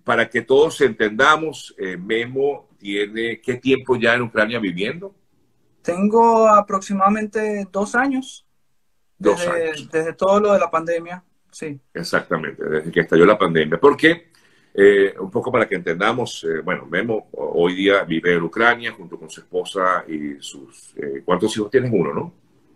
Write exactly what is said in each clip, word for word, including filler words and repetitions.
para que todos entendamos, eh, Memo tiene ¿qué tiempo ya en Ucrania viviendo? Tengo aproximadamente dos años Dos desde, años. desde todo lo de la pandemia, sí. Exactamente, desde que estalló la pandemia. Porque, eh, un poco para que entendamos, eh, bueno, Memo hoy día vive en Ucrania junto con su esposa y sus... Eh, ¿cuántos hijos tienes? Uno, ¿no?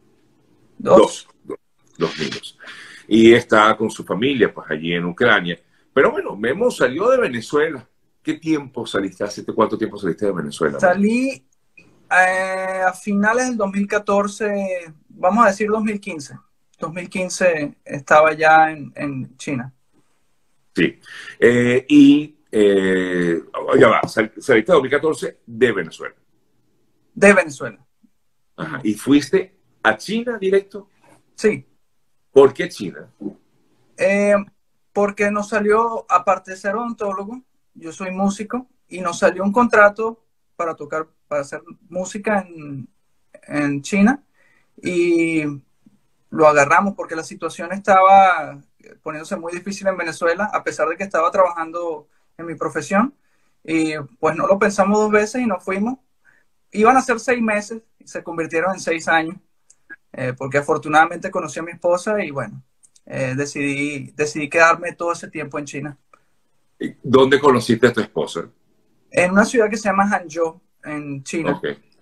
Dos. Dos, dos, dos niños. Y está con su familia, pues allí en Ucrania. Pero bueno, Memo salió de Venezuela. ¿Qué tiempo saliste? ¿Hace cuánto tiempo saliste de Venezuela, Memo? Salí eh, a finales del dos mil catorce, vamos a decir dos mil quince. dos mil quince estaba ya en, en China. Sí. Eh, y eh, ya va, sal, saliste en dos mil catorce de Venezuela. De Venezuela. Ajá. Ujú. ¿Y fuiste a China directo? Sí. ¿Por qué China? Eh, Porque nos salió, aparte de ser odontólogo, yo soy músico, y nos salió un contrato para tocar, para hacer música en, en China, y lo agarramos porque la situación estaba poniéndose muy difícil en Venezuela, a pesar de que estaba trabajando en mi profesión, y pues no lo pensamos dos veces y nos fuimos. Iban a ser seis meses, y se convirtieron en seis años, eh, porque afortunadamente conocí a mi esposa y bueno, eh, decidí, decidí quedarme todo ese tiempo en China. ¿Dónde conociste a tu esposa? En una ciudad que se llama Hangzhou, en China. Ok.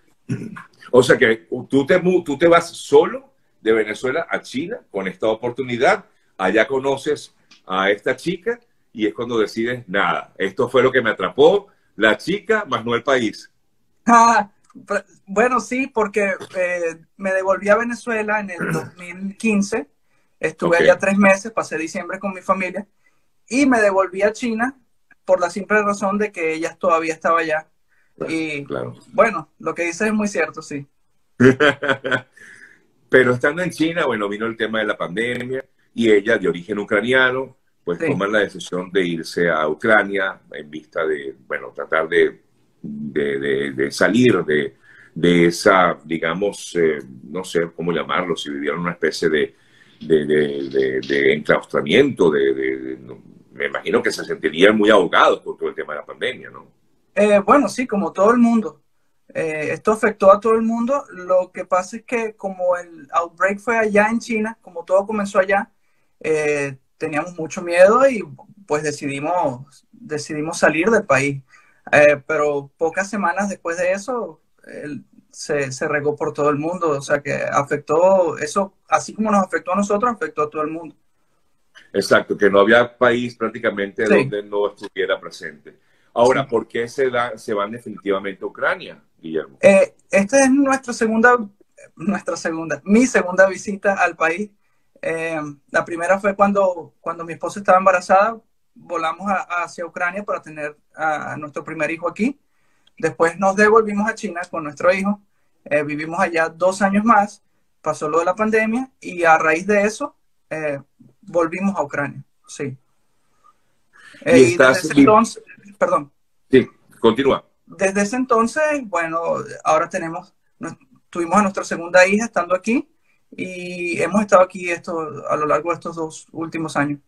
O sea que tú te, tú te vas solo de Venezuela a China con esta oportunidad, allá conoces a esta chica y es cuando decides, nada, esto fue lo que me atrapó, la chica más no el país. Ah, bueno, sí, porque eh, me devolví a Venezuela en el dos mil quince, estuve Ok, allá tres meses, pasé diciembre con mi familia, y me devolví a China por la simple razón de que ella todavía estaba allá. claro, Y claro. bueno, lo que dices es muy cierto, sí. Pero estando en China, bueno, vino el tema de la pandemia y ella, de origen ucraniano, pues Sí. toman la decisión de irse a Ucrania en vista de, bueno, tratar de, de, de, de salir de, de esa, digamos, eh, no sé cómo llamarlo, si vivieron una especie de, de, de, de, de enclaustramiento, de, de, de no, me imagino que se sentirían muy ahogados por todo el tema de la pandemia, ¿no? Eh, bueno, sí, como todo el mundo. Eh, esto afectó a todo el mundo. Lo que pasa es que como el outbreak fue allá en China, como todo comenzó allá, eh, teníamos mucho miedo y pues decidimos, decidimos salir del país. Eh, pero pocas semanas después de eso, el- se, se regó por todo el mundo. O sea que afectó eso, así como nos afectó a nosotros, afectó a todo el mundo. Exacto, que no había país prácticamente Sí, donde no estuviera presente. sí. Ahora, ¿por qué se, da, se van definitivamente a Ucrania, Guillermo? Eh, esta es nuestra segunda, nuestra segunda, mi segunda visita al país. Eh, la primera fue cuando, cuando mi esposa estaba embarazada, volamos a, hacia Ucrania para tener a, a nuestro primer hijo aquí. Después nos devolvimos a China con nuestro hijo. Eh, vivimos allá dos años más, pasó lo de la pandemia y a raíz de eso eh, volvimos a Ucrania. Sí. Eh, Y y desde estás... ese entonces, perdón, Sí, continúa. desde ese entonces, bueno, ahora tenemos, tuvimos a nuestra segunda hija estando aquí y hemos estado aquí esto, a lo largo de estos dos últimos años.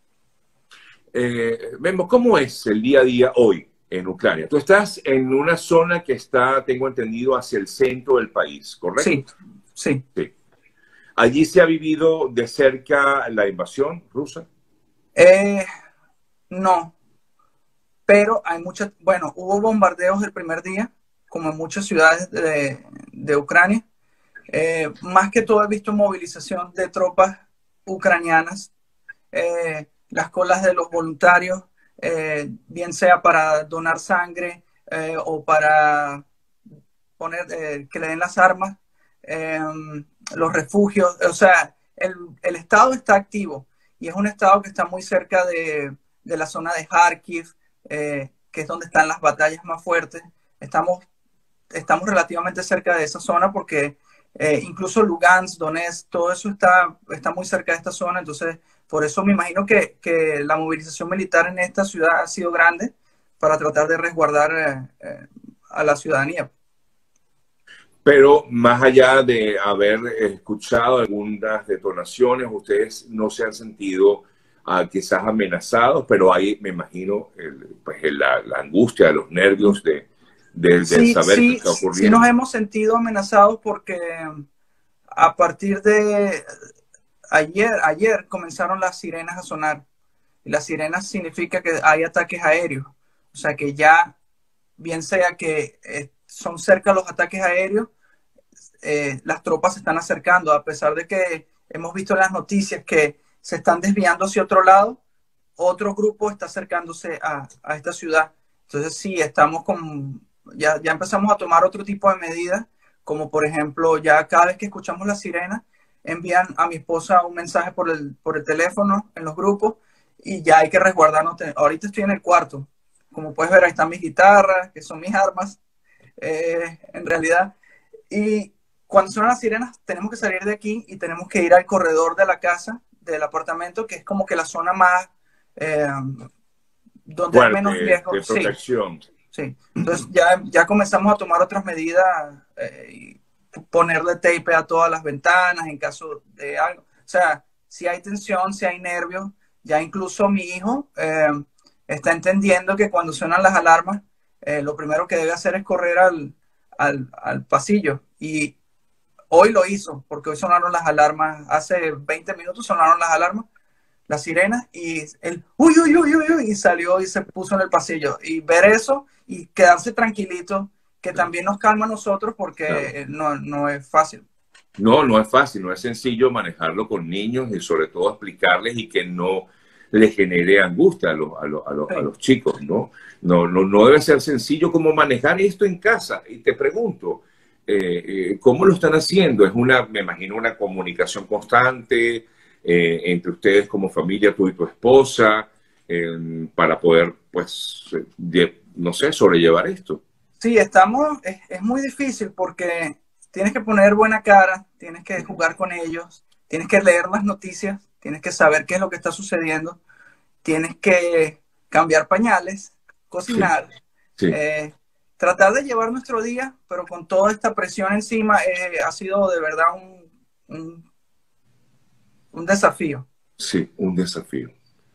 Eh, Memo, ¿cómo es el día a día hoy en Ucrania? Tú estás en una zona que está, tengo entendido, hacia el centro del país, ¿correcto? Sí, sí. Sí. ¿Allí se ha vivido de cerca la invasión rusa? Eh, no, pero hay muchas, bueno, hubo bombardeos el primer día, como en muchas ciudades de, de Ucrania. Eh, más que todo he visto movilización de tropas ucranianas, eh, las colas de los voluntarios, eh, bien sea para donar sangre eh, o para poner eh, que le den las armas, eh, los refugios, o sea, el, el, Estado está activo y es un Estado que está muy cerca de, de la zona de Kharkiv, eh, que es donde están las batallas más fuertes. Estamos, estamos relativamente cerca de esa zona porque eh, incluso Lugansk, Donetsk, todo eso está, está muy cerca de esta zona, entonces por eso me imagino que, que la movilización militar en esta ciudad ha sido grande para tratar de resguardar eh, eh, a la ciudadanía. Pero más allá de haber escuchado algunas detonaciones, ustedes no se han sentido a quizás amenazados, pero ahí me imagino el, pues, la, la angustia, los nervios de, de, de Sí, saber qué sí, está sí nos ocurriendo. hemos sentido amenazados porque a partir de ayer, ayer comenzaron las sirenas a sonar. Y las sirenas significa que hay ataques aéreos. O sea que ya, bien sea que eh, son cerca los ataques aéreos, eh, las tropas se están acercando, a pesar de que hemos visto en las noticias que se están desviando hacia otro lado, otro grupo está acercándose a, a esta ciudad. Entonces sí, estamos con, ya, ya empezamos a tomar otro tipo de medidas, como por ejemplo, ya cada vez que escuchamos la sirena, envían a mi esposa un mensaje por el, por el teléfono en los grupos y ya hay que resguardarnos. Ahorita estoy en el cuarto. Como puedes ver, ahí están mis guitarras, que son mis armas, eh, en realidad. Y cuando suenan las sirenas, tenemos que salir de aquí y tenemos que ir al corredor de la casa, del apartamento, que es como que la zona más, eh, donde hay menos Fuerte, riesgo. de Sí, protección. sí. Entonces ya, ya comenzamos a tomar otras medidas, eh, y ponerle tape a todas las ventanas en caso de algo. O sea, si hay tensión, si hay nervios, ya incluso mi hijo eh, está entendiendo que cuando suenan las alarmas, eh, lo primero que debe hacer es correr al, al, al pasillo. Y hoy lo hizo, porque hoy sonaron las alarmas, hace veinte minutos sonaron las alarmas, las sirenas, y él, uy, uy, uy, uy, uy, y salió y se puso en el pasillo. Y ver eso y quedarse tranquilito, que Claro, también nos calma a nosotros, claro. porque no, no es fácil. No, no es fácil, no es sencillo manejarlo con niños y sobre todo explicarles y que no les genere angustia a los, a los, a los, a Sí. los chicos, ¿no? No, no, no debe ser sencillo como manejar esto en casa. Y te pregunto, eh, eh, ¿cómo lo están haciendo? Es una, me imagino, una comunicación constante eh, entre ustedes como familia, tú y tu esposa, eh, para poder, pues, de, no sé, sobrellevar esto. Sí, estamos, es, es muy difícil porque tienes que poner buena cara, tienes que jugar con ellos, tienes que leer las noticias, tienes que saber qué es lo que está sucediendo, tienes que cambiar pañales, Sí, cocinar, sí. eh, tratar de llevar nuestro día, pero con toda esta presión encima, eh, ha sido de verdad un, un, un desafío. Sí, un desafío.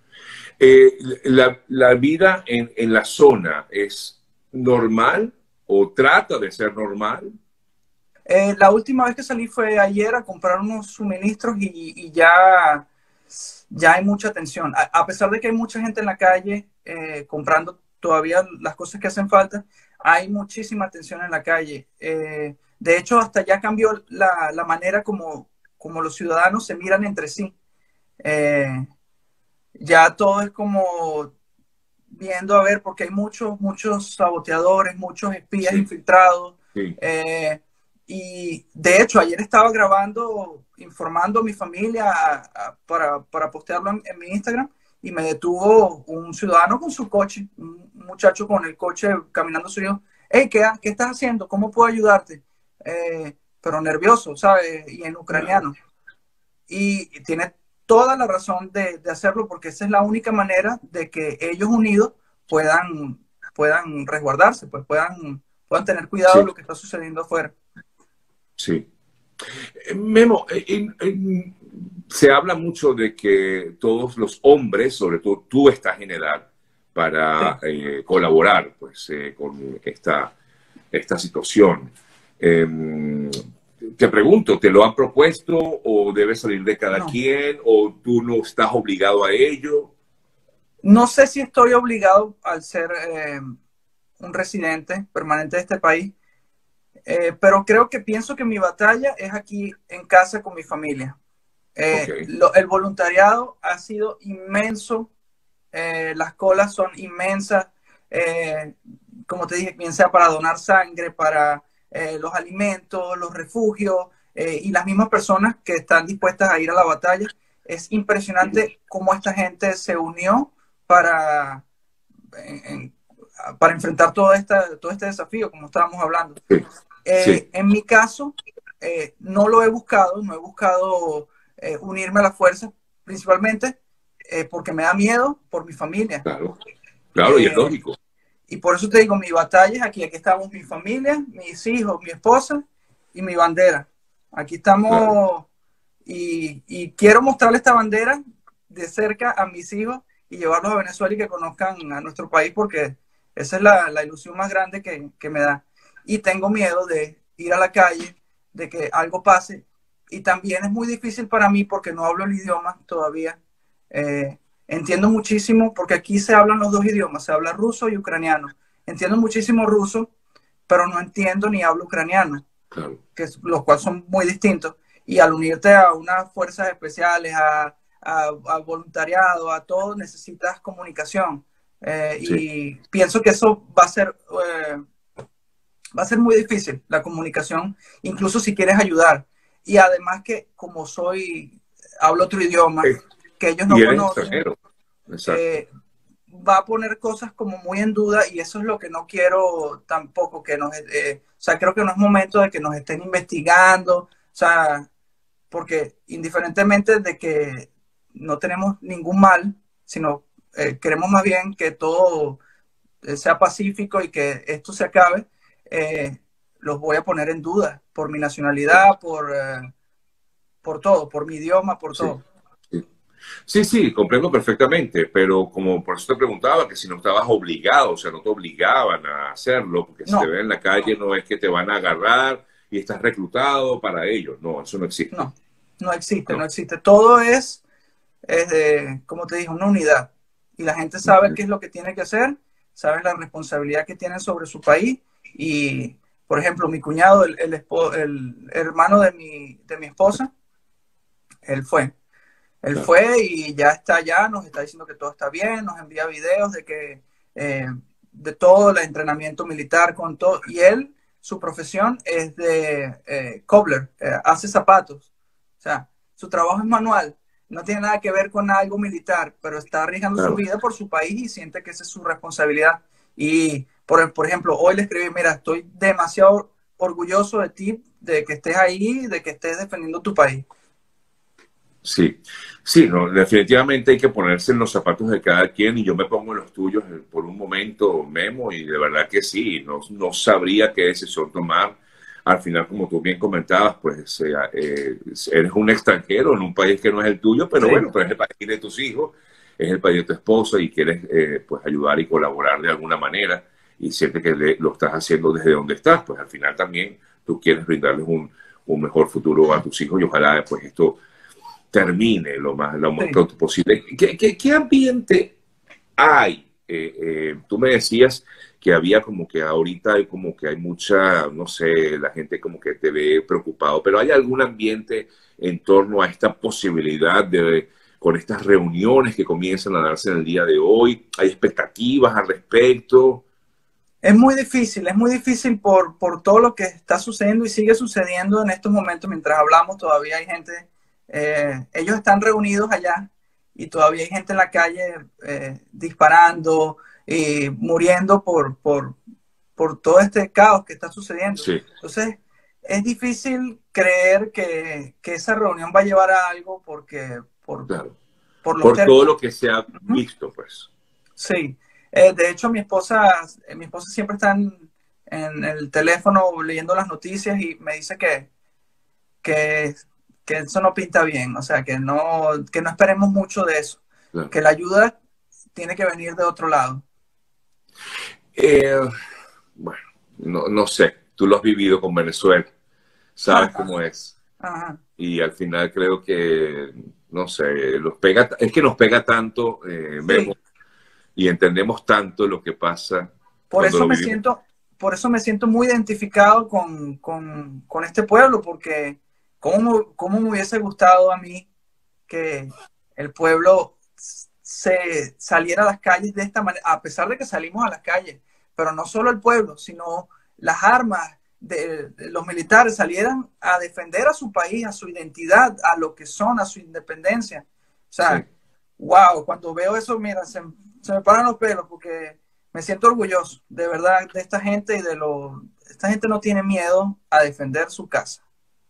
Eh, la, la, vida en, en, la zona es normal o trata de ser normal? Eh, la última vez que salí fue ayer a comprar unos suministros y, y ya, ya hay mucha tensión. A, a, pesar de que hay mucha gente en la calle eh, comprando todavía las cosas que hacen falta, hay muchísima tensión en la calle. Eh, de hecho, hasta ya cambió la, la manera como, como los ciudadanos se miran entre sí. Eh, ya todo es como viendo a ver, porque hay muchos, muchos saboteadores, muchos espías Sí, infiltrados. sí. Eh, y de hecho, ayer estaba grabando, informando a mi familia a, a, para, para postearlo en, en, mi Instagram y me detuvo un ciudadano con su coche, un muchacho con el coche caminando su hijo. Hey, ¿qué, ¿qué estás haciendo? ¿Cómo puedo ayudarte? Eh, pero nervioso, ¿sabes? Y en Claro. ucraniano. Y tiene toda la razón de, de, hacerlo porque esa es la única manera de que ellos unidos puedan, puedan resguardarse, pues puedan, puedan tener cuidado de Sí, lo que está sucediendo afuera. sí. Memo, en, en, se habla mucho de que todos los hombres, sobre todo tú, estás en edad para Sí. eh, colaborar pues, eh, con esta, esta situación. Eh, te pregunto, ¿te lo han propuesto o debe salir de cada No. quien o tú no estás obligado a ello? No sé si estoy obligado al ser eh, un residente permanente de este país, eh, pero creo que pienso que mi batalla es aquí en casa con mi familia. Ok, Eh, lo, el voluntariado ha sido inmenso, eh, las colas son inmensas, eh, como te dije, bien sea para donar sangre, para eh, los alimentos, los refugios, eh, y las mismas personas que están dispuestas a ir a la batalla. Es impresionante cómo esta gente se unió para, en, en, para enfrentar todo, esta, todo este desafío, como estábamos hablando. sí, Eh, sí, en mi caso, eh, no lo he buscado, no he buscado eh, unirme a las fuerzas, principalmente eh, porque me da miedo por mi familia. claro, claro, y es Eh, lógico. y por eso te digo, mi batalla es aquí, aquí estamos mi familia, mis hijos, mi esposa y mi bandera. Aquí Claro. estamos y, y quiero mostrarle esta bandera de cerca a mis hijos y llevarlos a Venezuela y que conozcan a nuestro país, porque esa es la, la ilusión más grande que, que me da. Y tengo miedo de ir a la calle, de que algo pase. Y también es muy difícil para mí porque no hablo el idioma todavía. Eh, entiendo muchísimo, porque aquí se hablan los dos idiomas, se habla ruso y ucraniano. Entiendo muchísimo ruso, pero no entiendo ni hablo ucraniano, Claro. que es, los cuales son muy distintos. Y al unirte a unas fuerzas especiales, a, a, a voluntariado, a todo, necesitas comunicación. Eh, Sí. y pienso que eso va a ser... Eh, va a ser muy difícil la comunicación, incluso si quieres ayudar. Y además que como soy, hablo otro idioma Eh, que ellos y no eres conocen, extranjero. Exacto. eh, va a poner cosas como muy en duda y eso es lo que no quiero tampoco, que nos, eh, o sea, creo que no es momento de que nos estén investigando, o sea, porque indiferentemente de que no tenemos ningún mal, sino eh, queremos más bien que todo sea pacífico y que esto se acabe, eh, los voy a poner en duda por mi nacionalidad, por, eh, por todo, por mi idioma, por Sí. todo. Sí. Sí, sí, comprendo perfectamente, pero como por eso te preguntaba que si no estabas obligado, o sea, no te obligaban a hacerlo, porque si te No, ven en la calle no es que te van a agarrar y estás reclutado para ello, no, eso no existe, no, no existe, no ¿no? existe. Todo es, es de, como te dije, una unidad. Y la gente sabe Ujú. qué es lo que tiene que hacer, sabe la responsabilidad que tienen sobre su país. Y, por ejemplo, mi cuñado, el, el, el hermano de mi, de mi esposa, él fue. Él Claro, fue y ya está allá, nos está diciendo que todo está bien, nos envía videos de que eh, de todo el entrenamiento militar con todo. Y él, su profesión es de eh, cobbler, eh, hace zapatos. O sea, su trabajo es manual, no tiene nada que ver con algo militar, pero está arriesgando su claro. vida por su país y siente que esa es su responsabilidad. Y, por, por ejemplo, hoy le escribí, mira, estoy demasiado orgulloso de ti, de que estés ahí, de que estés defendiendo tu país. Sí, sí, no, definitivamente hay que ponerse en los zapatos de cada quien y yo me pongo en los tuyos eh, por un momento, Memo, y de verdad que sí, no, no sabría qué decisión tomar. Al final, como tú bien comentabas, pues eh, eh, eres un extranjero en un país que no es el tuyo, pero Sí, bueno, pero es el país de tus hijos, es el país de tu esposa y quieres eh, pues ayudar y colaborar de alguna manera y sientes que le- lo estás haciendo desde donde estás, pues al final también tú quieres brindarles un, un mejor futuro a tus hijos y ojalá pues esto termine lo más, lo más sí. pronto posible. ¿Qué, qué, qué ambiente hay? Eh, eh, tú me decías que había como que ahorita hay como que hay mucha, no sé, la gente como que te ve preocupado, pero ¿hay algún ambiente en torno a esta posibilidad de, con estas reuniones que comienzan a darse en el día de hoy? ¿Hay expectativas al respecto? Es muy difícil, es muy difícil por, por todo lo que está sucediendo y sigue sucediendo en estos momentos. Mientras hablamos, todavía hay gente, eh, ellos están reunidos allá y todavía hay gente en la calle eh, disparando y muriendo por, por, por todo este caos que está sucediendo. Sí, Entonces, es difícil creer que, que esa reunión va a llevar a algo porque por, claro. por los Por todo términos. lo que se ha Ujú. visto, pues. Sí, eh, de hecho mi esposa, eh, mi esposa siempre está en, en el teléfono leyendo las noticias y me dice que, que, que eso no pinta bien, o sea, que no, que no esperemos mucho de eso, Claro. que la ayuda tiene que venir de otro lado. Eh, bueno, no, no sé, tú lo has vivido con Venezuela, sabes cómo es. Ajá. Y al final creo que, no sé, los pega, es que nos pega tanto, eh, vemos Sí, y entendemos tanto lo que pasa por cuando eso lo me vivimos. siento, por eso me siento muy identificado con, con, con este pueblo, porque cómo, cómo me hubiese gustado a mí que el pueblo se saliera a las calles de esta manera, a pesar de que salimos a las calles, pero no solo el pueblo, sino las armas de, de los militares salieran a defender a su país, a su identidad, a lo que son, a su independencia. O Sí, sea, wow, cuando veo eso, mira, se, se me paran los pelos porque me siento orgulloso de verdad de esta gente y de lo... Esta gente no tiene miedo a defender su casa.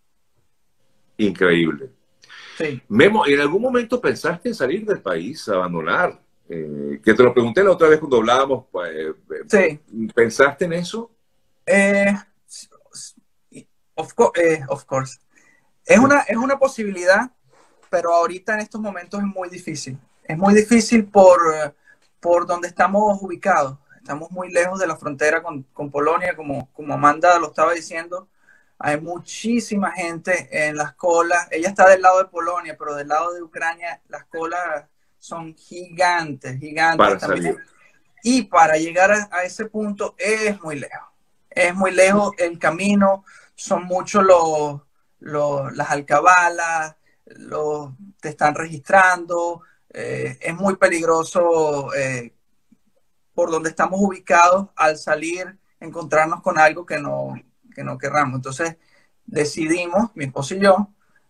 increíble. Sí, Memo, ¿en algún momento pensaste en salir del país, abandonar? Eh, que te lo pregunté la otra vez cuando hablábamos, pues, eh, sí. ¿pensaste en eso? Eh, of, co- eh, of course. Es una, es una posibilidad, pero ahorita en estos momentos es muy difícil. Es muy difícil por, por donde estamos ubicados. Estamos muy lejos de la frontera con, con Polonia, como, como Amanda lo estaba diciendo. Hay muchísima gente en las colas. Ella está del lado de Polonia, pero del lado de Ucrania las colas son gigantes, gigantes Para también. salir. Y para llegar a, a ese punto es muy lejos. Es muy lejos el camino. Son muchos los, los, las alcabalas, los, te están registrando. Eh, es muy peligroso eh, por donde estamos ubicados al salir, encontrarnos con algo que no, que no querramos. Entonces decidimos, mi esposo y yo,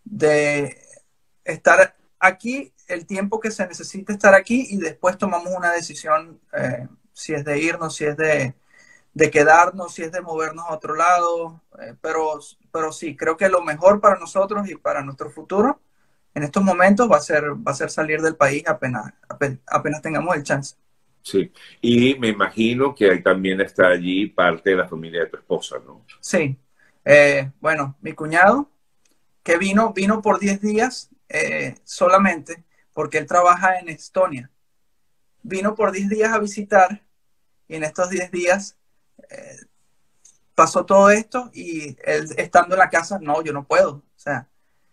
de estar aquí el tiempo que se necesite estar aquí y después tomamos una decisión, eh, si es de irnos, si es de, de quedarnos, si es de movernos a otro lado. Eh, pero, pero sí, creo que lo mejor para nosotros y para nuestro futuro en estos momentos va a ser, va a ser salir del país apenas, apenas, apenas tengamos el chance. Sí, y me imagino que ahí también está allí parte de la familia de tu esposa, ¿no? Sí, eh, bueno, mi cuñado, que vino, vino por diez días eh, solamente, porque él trabaja en Estonia. Vino por diez días a visitar y en estos diez días eh, pasó todo esto y él estando en la casa, no, yo no puedo. O sea,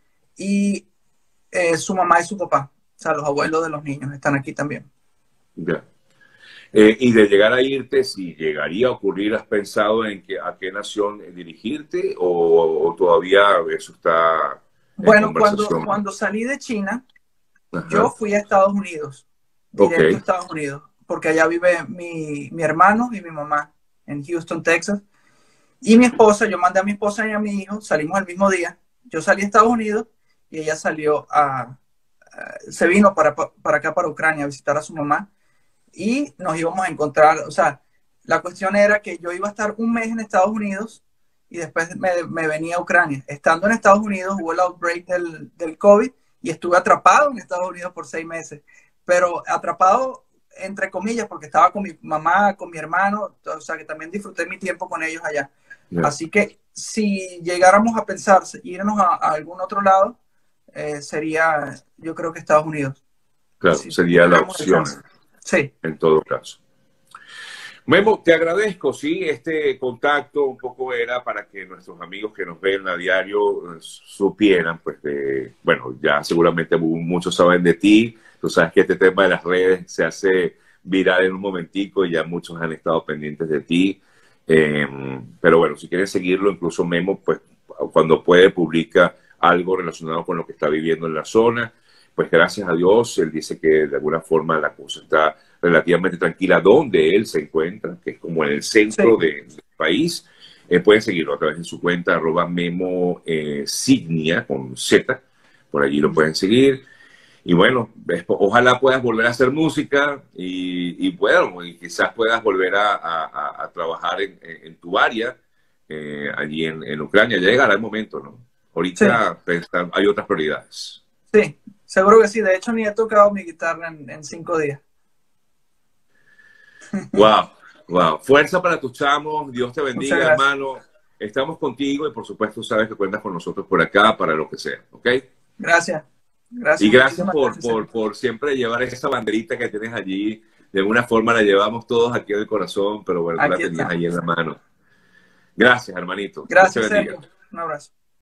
y eh, su mamá y su papá, o sea, los abuelos de los niños están aquí también. Ya. Eh, y de llegar a irte, si llegaría a ocurrir, ¿has pensado en que, a qué nación dirigirte o, o todavía eso está en Bueno, cuando, conversación? cuando salí de China, Ajá. yo fui a Estados Unidos, directo Okay. a Estados Unidos, porque allá vive mi, mi hermano y mi mamá en Houston, Texas. Y mi esposa, yo mandé a mi esposa y a mi hijo, salimos el mismo día. Yo salí a Estados Unidos y ella salió a, a se vino para, para acá, para Ucrania, a visitar a su mamá. Y nos íbamos a encontrar, o sea, la cuestión era que yo iba a estar un mes en Estados Unidos y después me, me venía a Ucrania. Estando en Estados Unidos hubo el outbreak del, del COVID y estuve atrapado en Estados Unidos por seis meses. Pero atrapado, entre comillas, porque estaba con mi mamá, con mi hermano, o sea, que también disfruté mi tiempo con ellos allá. Yeah. Así que si llegáramos a pensar irnos a, a algún otro lado, eh, sería, yo creo que Estados Unidos. Claro, si sería la opción. Sí. En todo caso. Memo, te agradezco, sí, este contacto un poco era para que nuestros amigos que nos ven a diario eh, supieran, pues, de, bueno, ya seguramente muchos saben de ti, tú sabes que este tema de las redes se hace viral en un momentico y ya muchos han estado pendientes de ti, eh, pero bueno, si quieren seguirlo, incluso Memo, pues, cuando puede publica algo relacionado con lo que está viviendo en la zona. Pues gracias a Dios, él dice que de alguna forma la cosa está relativamente tranquila donde él se encuentra, que es como en el centro sí. de, del país. Eh, pueden seguirlo a través de su cuenta, arroba Memo eh, Signia, con Z, por allí lo pueden seguir. Y bueno, ojalá puedas volver a hacer música y, y bueno, y quizás puedas volver a, a, a trabajar en, en tu área, eh, allí en, en Ucrania. Ya llegará el momento, ¿no? Ahorita sí. pensar, hay otras prioridades. Sí, seguro que sí. De hecho, ni he tocado mi guitarra en, en cinco días. Wow, wow. Fuerza para tus chamos. Dios te bendiga, hermano. Estamos contigo y por supuesto sabes que cuentas con nosotros por acá para lo que sea, ¿ok? Gracias. Gracias. Y gracias por, gracias. Por, por siempre llevar esa banderita que tienes allí. De alguna forma la llevamos todos aquí en el corazón, pero bueno, tú la tenías ahí en la mano. Gracias, hermanito. Gracias, Sergio. Un abrazo.